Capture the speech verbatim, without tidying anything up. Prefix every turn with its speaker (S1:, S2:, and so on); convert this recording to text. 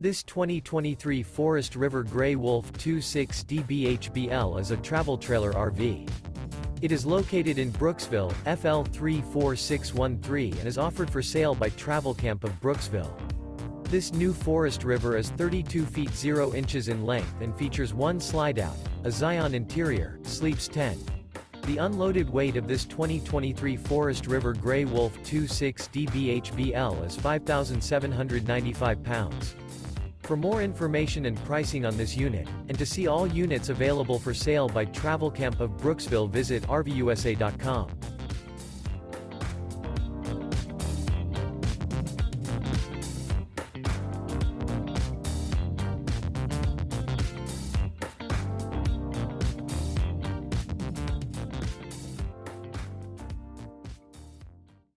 S1: This twenty twenty-three Forest River Grey Wolf twenty-six D B H B L is a travel trailer R V. It is located in Brooksville, F L three four six one three and is offered for sale by Travelcamp of Brooksville. This new Forest River is thirty-two feet zero inches in length and features one slideout, a Zion interior, sleeps ten. The unloaded weight of this twenty twenty-three Forest River Grey Wolf twenty-six D B H B L is five thousand seven hundred ninety-five pounds. For more information and pricing on this unit, and to see all units available for sale by Travelcamp of Brooksville, visit R V U S A dot com.